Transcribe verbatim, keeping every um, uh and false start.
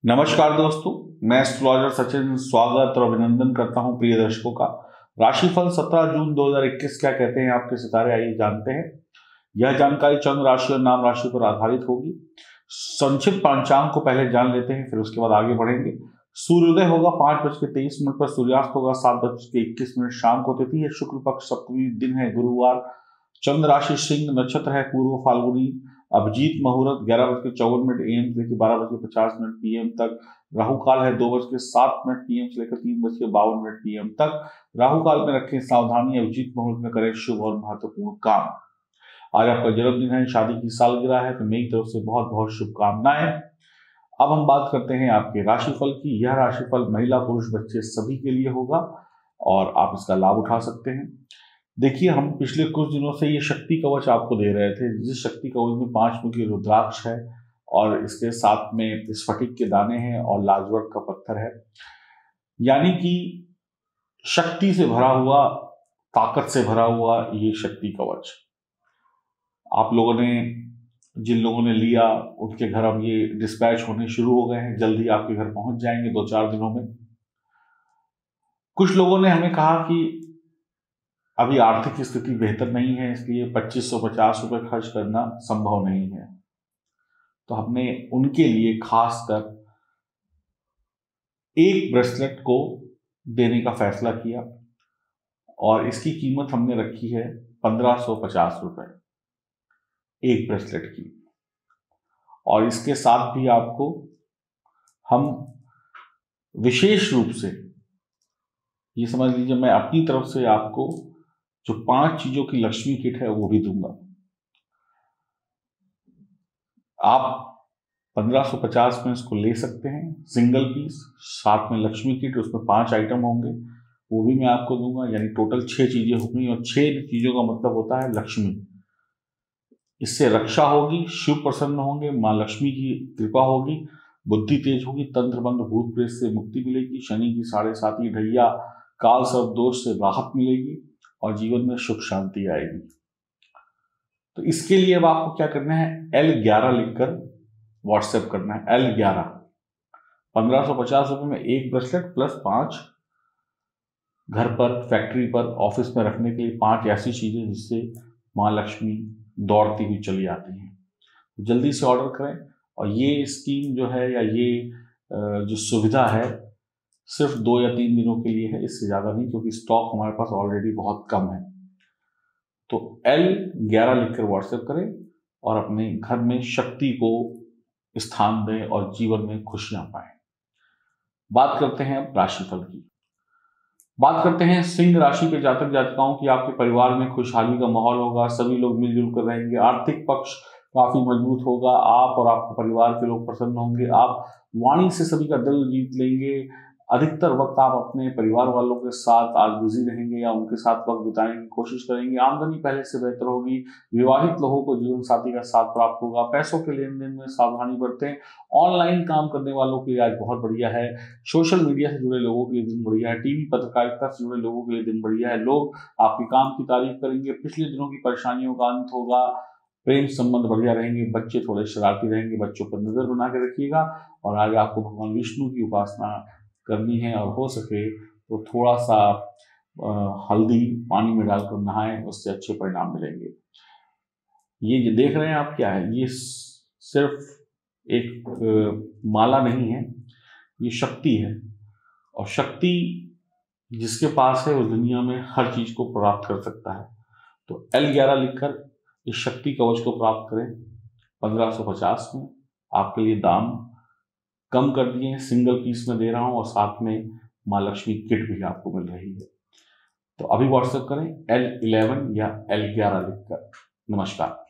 नमस्कार दोस्तों, मैं एस्ट्रोलॉजर सचिन स्वागत और अभिनंदन करता हूं प्रिय दर्शकों का। राशिफल सत्रह जून दो हज़ार इक्कीस क्या कहते हैं आपके सितारे, आइए जानते हैं। यह जानकारी चंद्र राशि और नाम राशि पर आधारित होगी। संक्षिप्त पंचांग को पहले जान लेते हैं, फिर उसके बाद आगे बढ़ेंगे। सूर्योदय होगा पांच बज के तेईस मिनट पर, सूर्यास्त होगा सात बज के इक्कीस मिनट शाम को। तिथि है शुक्ल पक्ष, सप्तमी दिन है गुरुवार। चंद्र राशि सिंह, नक्षत्र है पूर्व फाल्गुनी। अभिजीत मुहूर्त ग्यारह बज के चौवन मिनट एम से लेकर बारह बज के पचास मिनट पीएम तक। राहु काल है दो बज के सात मिनट पीएम से लेकर तीन बज के बावन मिनट पीएम तक। राहु काल में रखें सावधानी, अभिजीत मुहूर्त में करें शुभ और महत्वपूर्ण काम। आज आपका जन्मदिन है, शादी की सालगिरह है, तो मेरी तरफ से बहुत बहुत शुभकामनाएं। अब हम बात करते हैं आपके राशिफल की। यह राशिफल महिला पुरुष बच्चे सभी के लिए होगा और आप इसका लाभ उठा सकते हैं। देखिए, हम पिछले कुछ दिनों से ये शक्ति कवच आपको दे रहे थे, जिस शक्ति कवच में पांच मुखी रुद्राक्ष है और इसके साथ में स्फटिक के दाने हैं और लाजवट का पत्थर है, यानी कि शक्ति से भरा हुआ, ताकत से भरा हुआ ये शक्ति कवच। आप लोगों ने, जिन लोगों ने लिया, उनके घर अब ये डिस्पैच होने शुरू हो गए हैं, जल्दी आपके घर पहुंच जाएंगे दो चार दिनों में। कुछ लोगों ने हमें कहा कि अभी आर्थिक स्थिति बेहतर नहीं है, इसलिए पच्चीस सौ पचास रुपये खर्च करना संभव नहीं है, तो हमने उनके लिए खासकर एक ब्रेसलेट को देने का फैसला किया और इसकी कीमत हमने रखी है पंद्रह सौ पचास रुपये एक ब्रेसलेट की। और इसके साथ भी आपको हम विशेष रूप से, ये समझ लीजिए, मैं अपनी तरफ से आपको जो पांच चीजों की लक्ष्मी किट है वो भी दूंगा। आप पंद्रह सौ पचास में इसको ले सकते हैं, सिंगल पीस, साथ में लक्ष्मी किट, उसमें पांच आइटम होंगे, वो भी मैं आपको दूंगा। यानी टोटल छह चीजें होंगी और छह चीजों का मतलब होता है लक्ष्मी। इससे रक्षा होगी, शिव प्रसन्न होंगे, माँ लक्ष्मी की कृपा होगी, बुद्धि तेज होगी, तंत्र बंध भूत प्रेत से मुक्ति मिलेगी, शनि की साढ़े साती ढैया काल सर्प दोष से राहत मिलेगी और जीवन में सुख शांति आएगी। तो इसके लिए अब आपको क्या करना है, एल ग्यारह लिखकर व्हाट्सएप करना है। एल ग्यारह पंद्रह सौ पचास रुपये में एक ब्रेसलेट प्लस पांच घर पर, फैक्ट्री पर, ऑफिस में रखने के लिए पांच ऐसी चीजें जिससे माँ लक्ष्मी दौड़ती हुई चली आती हैं। जल्दी से ऑर्डर करें। और ये स्कीम जो है, या ये जो सुविधा है, सिर्फ दो या तीन दिनों के लिए है, इससे ज़्यादा नहीं, क्योंकि स्टॉक हमारे पास ऑलरेडी बहुत कम है। तो एल ग्यारह लिखकर व्हाट्सएप करें और अपने घर में शक्ति को स्थान दें और जीवन में खुशियां पाएं। बात करते हैं अब राशिफल की। बात करते हैं सिंह राशि के जातक जातिकाओं की। आपके परिवार में खुशहाली का माहौल होगा, सभी लोग मिलजुल कर रहेंगे, आर्थिक पक्ष काफी मजबूत होगा, आप और आपके परिवार के लोग प्रसन्न होंगे, आप वाणी से सभी का दिल जीत लेंगे। अधिकतर वक्त आप अपने परिवार वालों के साथ आज बिजी रहेंगे या उनके साथ वक्त बिताने की कोशिश करेंगे। आमदनी पहले से बेहतर होगी। विवाहित लोगों को जीवन साथी का साथ प्राप्त होगा। पैसों के लेन देन में सावधानी बरतें। ऑनलाइन काम करने वालों के लिए आज बहुत बढ़िया है। सोशल मीडिया से जुड़े लोगों के लिए दिन बढ़िया है। टीवी पत्रकारिता से जुड़े लोगों के लिए दिन बढ़िया है। लोग आपके काम की तारीफ करेंगे। पिछले दिनों की परेशानियों का अंत होगा। प्रेम संबंध बढ़िया रहेंगे। बच्चे थोड़े शरारती रहेंगे, बच्चों पर नजर बना के रखिएगा। और आज आपको भगवान विष्णु की उपासना करनी है और हो सके तो थोड़ा सा हल्दी पानी में डालकर नहाएं, उससे अच्छे परिणाम मिलेंगे। ये जो देख रहे हैं आप, क्या है, ये सिर्फ एक माला नहीं है, ये शक्ति है। और शक्ति जिसके पास है, उस दुनिया में हर चीज को प्राप्त कर सकता है। तो एल ग्यारह लिखकर इस शक्ति कवच को प्राप्त करें। पंद्रह सौ पचास में आपके लिए दाम कम कर दिए हैं, सिंगल पीस में दे रहा हूं और साथ में माँ लक्ष्मी किट भी आपको मिल रही है। तो अभी व्हाट्सएप करें एल इलेवन या एल ग्यारह लिखकर। नमस्कार।